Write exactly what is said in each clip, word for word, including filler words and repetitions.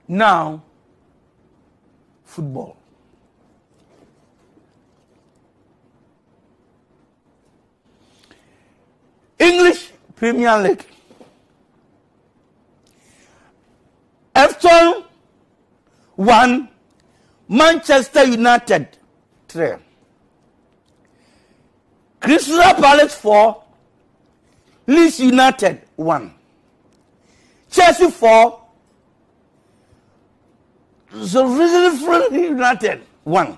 Now, football. English Premier League. Everton one, Manchester United three. Crystal Palace four, Leeds United one. Chelsea four, Sheffield United one.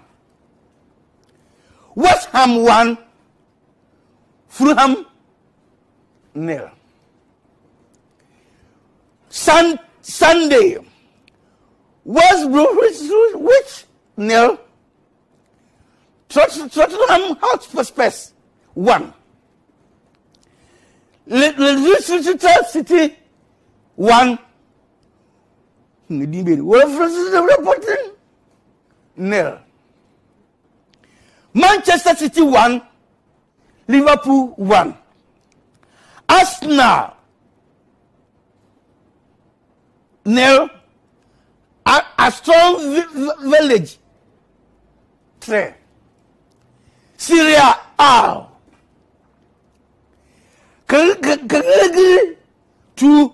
West Ham one, Fulham nil. Sun, Sunday, West Bromwich nil, Tottenham Hotspur one. Leicester City one. Wolverhampton nil. Manchester City one, Liverpool one. Arsenal nil, Aston Village three. Syria A Cagliari two,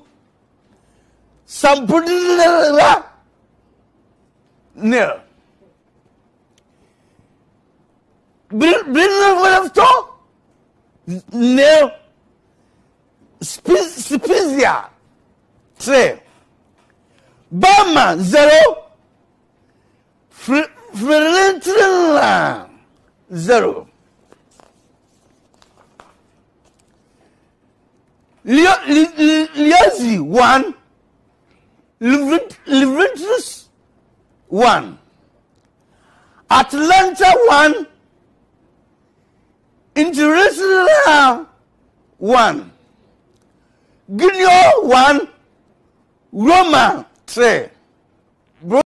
Sampdoria nil. Brighton nil, Spezia three. Bama zero, Fiorentina zero. Liazzi one, Juventus one. Atlanta one, Internazionale one. Guinea one, Roma three.